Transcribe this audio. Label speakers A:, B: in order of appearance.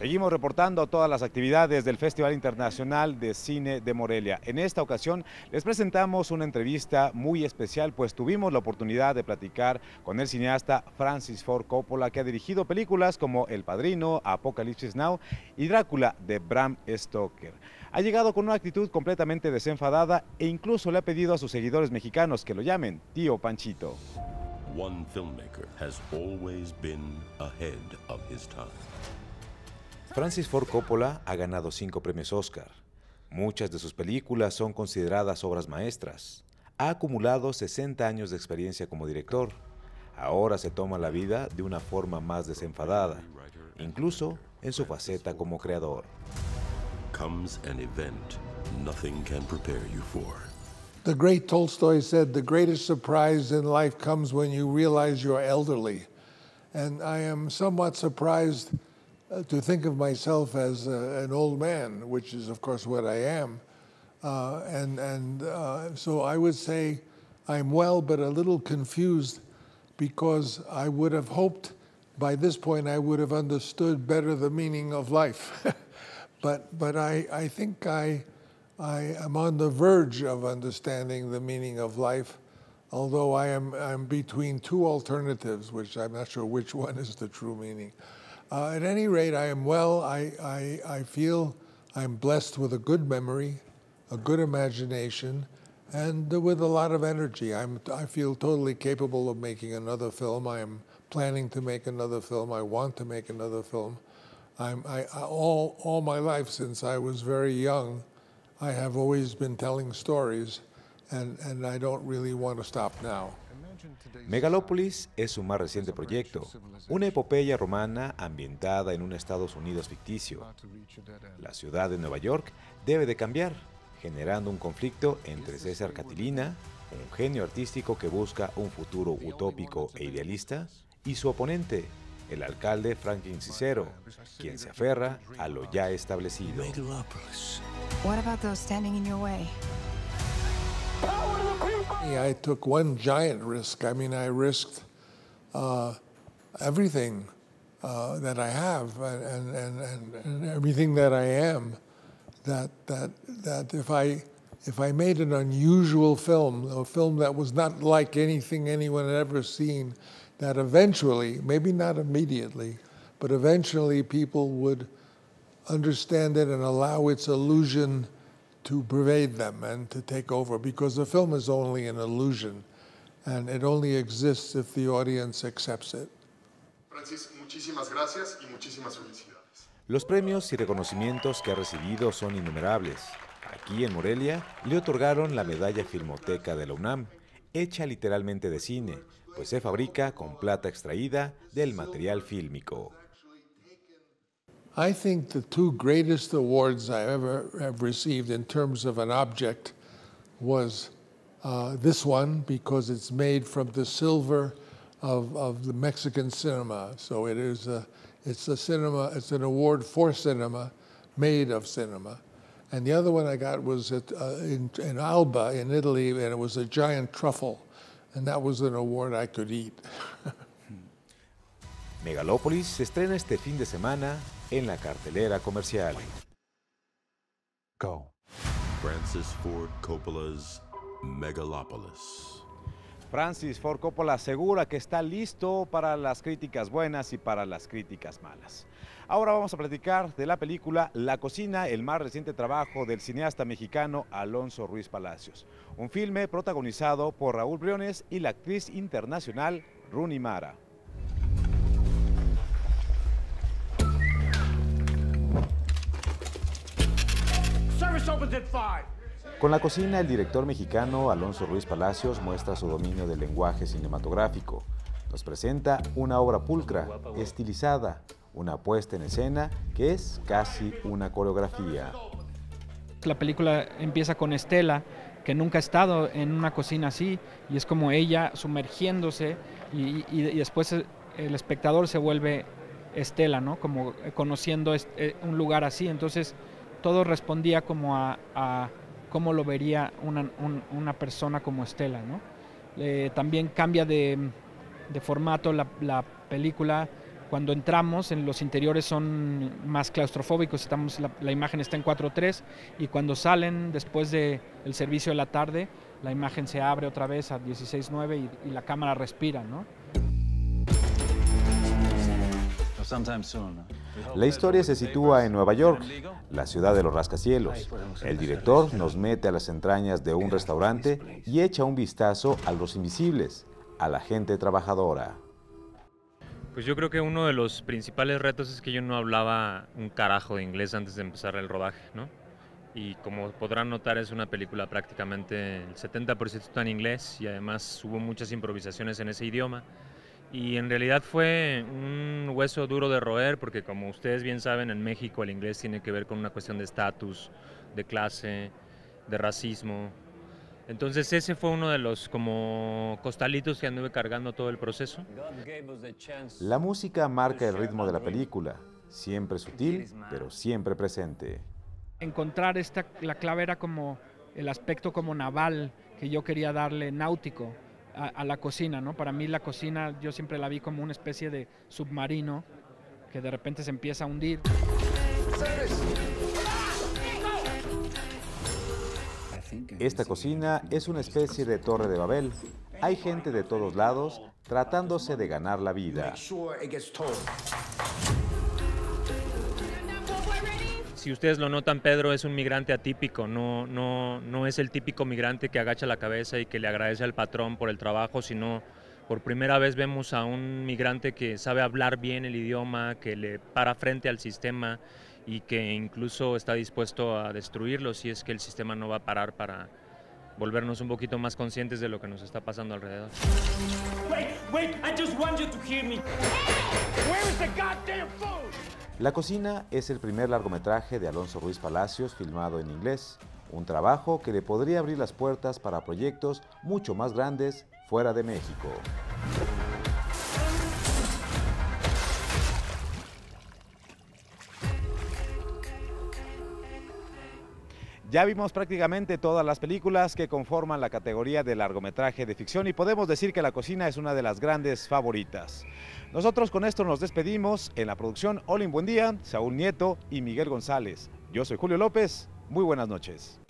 A: Seguimos reportando todas las actividades del Festival Internacional de Cine de Morelia. En esta ocasión les presentamos una entrevista muy especial, pues tuvimos la oportunidad de platicar con el cineasta Francis Ford Coppola, que ha dirigido películas como El Padrino, Apocalipsis Now y Drácula de Bram Stoker. Ha llegado con una actitud completamente desenfadada e incluso le ha pedido a sus seguidores mexicanos que lo llamen Tío Panchito.
B: One filmmaker has always been ahead of his time.
A: Francis Ford Coppola ha ganado 5 premios Oscar. Muchas de sus películas son consideradas obras maestras. Ha acumulado 60 años de experiencia como director. Ahora se toma la vida de una forma más desenfadada, incluso en su faceta como creador.
B: Comes an event nothing can prepare you for.
C: The great Tolstoy said, the greatest surprise in life comes when you realize you're elderly. And I am somewhat surprised to think of myself as an old man, which is, of course, what I am. So I would say I'm well, but a little confused, because I would have hoped by this point I would have understood better the meaning of life. but I think I am on the verge of understanding the meaning of life, although I'm between two alternatives, which I'm not sure which one is the true meaning. At any rate, I am well. I feel I'm blessed with a good memory, a good imagination, and with a lot of energy. I feel totally capable of making another film. I am planning to make another film. I want to make another film. All my life, since I was very young, I have always been telling stories, and I don't really want to stop now.
A: Megalópolis es su más reciente proyecto, una epopeya romana ambientada en un Estados Unidos ficticio. La ciudad de Nueva York debe de cambiar, generando un conflicto entre César Catilina, un genio artístico que busca un futuro utópico e idealista, y su oponente, el alcalde Franklin Cicero, quien se aferra a lo ya establecido.
D: What about those standing in your way?
C: I took one giant risk. I mean, I risked everything that I have and everything that I am. That if I made an unusual film, a film that was not like anything anyone had ever seen, that eventually, maybe not immediately, but eventually people would understand it and allow its illusion to pervade them and to take over, because the film is only an illusion and it only exists if the audience accepts it.
E: Francis, muchísimas gracias y muchísimas felicidades.
A: Los premios y reconocimientos que ha recibido son innumerables. Aquí en Morelia le otorgaron la medalla Filmoteca de la UNAM, hecha literalmente de cine, pues se fabrica con plata extraída del material fílmico.
C: I think the two greatest awards I ever have received in terms of an object was this one, because it's made from the silver of the Mexican cinema. So it's an award for cinema, made of cinema. And the other one I got was in Alba in Italy, and it was a giant truffle. And that was an award I could eat.
A: Megalópolis se estrena este fin de semana en la cartelera comercial.
C: Go.
B: Francis Ford Coppola's Megalopolis.
A: Francis Ford Coppola asegura que está listo para las críticas buenas y para las críticas malas. Ahora vamos a platicar de la película La Cocina, el más reciente trabajo del cineasta mexicano Alonso Ruiz Palacios. Un filme protagonizado por Raúl Briones y la actriz internacional Rooney Mara. Con La Cocina, el director mexicano Alonso Ruiz Palacios muestra su dominio del lenguaje cinematográfico. Nos presenta una obra pulcra, estilizada, una puesta en escena que es casi una coreografía.
F: La película empieza con Estela, que nunca ha estado en una cocina así, y es como ella sumergiéndose, y después el espectador se vuelve Estela, ¿no? Como conociendo un lugar así. Entonces todo respondía como a cómo lo vería una persona como Estela, ¿no? También cambia de formato la película, Cuando entramos, en los interiores son más claustrofóbicos, la imagen está en 4:3 y cuando salen después del servicio de la tarde, la imagen se abre otra vez a 16:9 y la cámara respira, ¿no?
A: La historia se sitúa en Nueva York, la ciudad de los rascacielos. El director nos mete a las entrañas de un restaurante y echa un vistazo a los invisibles, a la gente trabajadora.
G: Pues yo creo que uno de los principales retos es que yo no hablaba un carajo de inglés antes de empezar el rodaje, ¿no? Y como podrán notar, es una película prácticamente el 70% está en inglés y además hubo muchas improvisaciones en ese idioma. Y en realidad fue un hueso duro de roer porque, como ustedes bien saben, en México el inglés tiene que ver con una cuestión de estatus, de clase, de racismo. Entonces ese fue uno de los como costalitos que anduve cargando todo el proceso.
A: La música marca el ritmo de la película, siempre sutil, pero siempre presente.
F: Encontrar la clave era como el aspecto como naval que yo quería darle, náutico, a la cocina, ¿no? Para mí la cocina yo siempre la vi como una especie de submarino que de repente se empieza a hundir.
A: Esta cocina es una especie de torre de Babel. Hay gente de todos lados tratándose de ganar la vida.
G: Si ustedes lo notan, Pedro es un migrante atípico, no es el típico migrante que agacha la cabeza y que le agradece al patrón por el trabajo, sino por primera vez vemos a un migrante que sabe hablar bien el idioma, que le para frente al sistema y que incluso está dispuesto a destruirlo si es que el sistema no va a parar para volvernos un poquito más conscientes de lo que nos está pasando alrededor.
H: Wait, I just want you to hear me. Where is the goddamn food?
A: La cocina es el primer largometraje de Alonso Ruiz Palacios filmado en inglés, un trabajo que le podría abrir las puertas para proyectos mucho más grandes fuera de México. Ya vimos prácticamente todas las películas que conforman la categoría de largometraje de ficción y podemos decir que La cocina es una de las grandes favoritas. Nosotros con esto nos despedimos. En la producción, Olin Buendía, Saúl Nieto y Miguel González. Yo soy Julio López. Muy buenas noches.